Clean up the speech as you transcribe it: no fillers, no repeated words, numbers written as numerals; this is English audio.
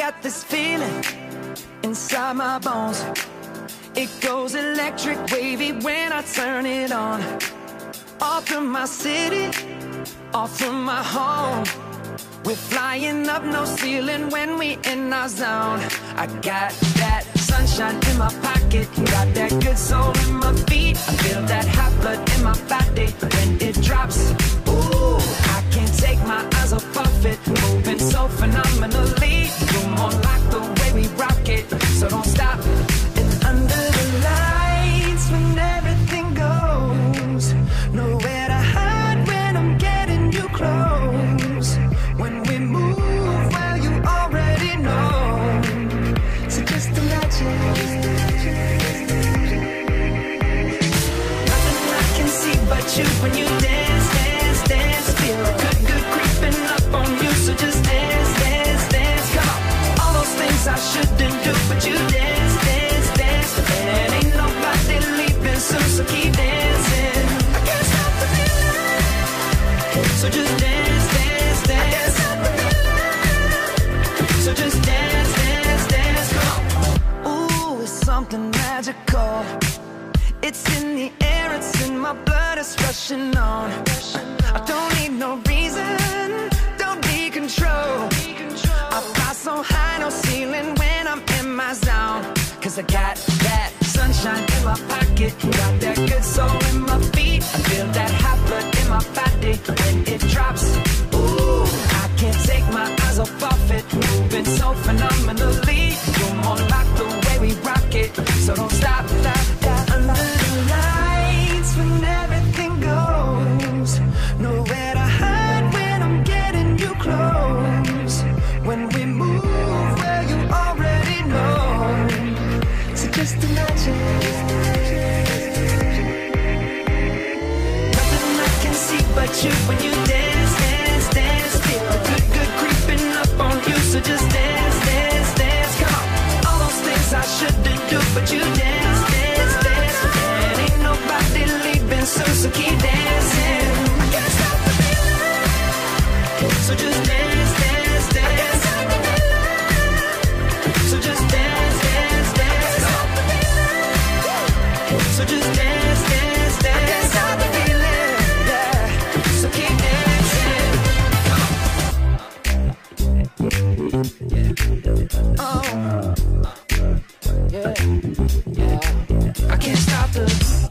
got this feeling inside my bones. It goes electric wavy when I turn it on. Off from my city, off from my home. We're flying up, no ceiling when we in our zone. I got that sunshine in my pocket, got that good soul in my feet. I feel that hot blood in my body when it drops. Ooh, I can't take my eyes off of it, moving so phenomenally. You're more like the way we rock it, so don't stop. And under the lights when everything goes, nowhere to hide when I'm getting you close. When we move, well, you already know. So just imagine. Nothing I can see but you when you dance, dance, dance. Feel good, good creeping up on you. So just dance, dance, dance. Come on. All those things I shouldn't do, but you dance, dance, dance. And ain't nobody leaving soon, so keep dancing. I can't stop the feeling. So just dance, dance, dance. So just dance, dance, dance, come on. Ooh, it's something magical. It's in the air, it's in my blood, it's rushing on. I don't need no reason, don't need control. I fly so high, no ceiling when I'm in my zone. Cause I got that sunshine in my pocket, got that good soul in my feet. I feel that hot blood in my body when it drops. Ooh, I can't take my eyes off of it, moving so phenomenally. You're more like the way we rock it, so don't stop, stop, stop. Under the lights when everything goes, nowhere to hide when I'm getting you close. When we move, well, you already know. So just imagine. Nothing I can see but you when you dance, dance, dance. Feel good, good creeping up on you. So just dance, dance, dance. Come on. All those things I shouldn't do, but you dance, dance, dance. And ain't nobody leaving soon, so keep dancing. I can't stop the feeling. So just dance, dance, dance. So just dance, dance, dance. So just dance, dance, dance. I can't stop the feeling, yeah. So keep dancing. Oh, yeah, yeah. I can't stop the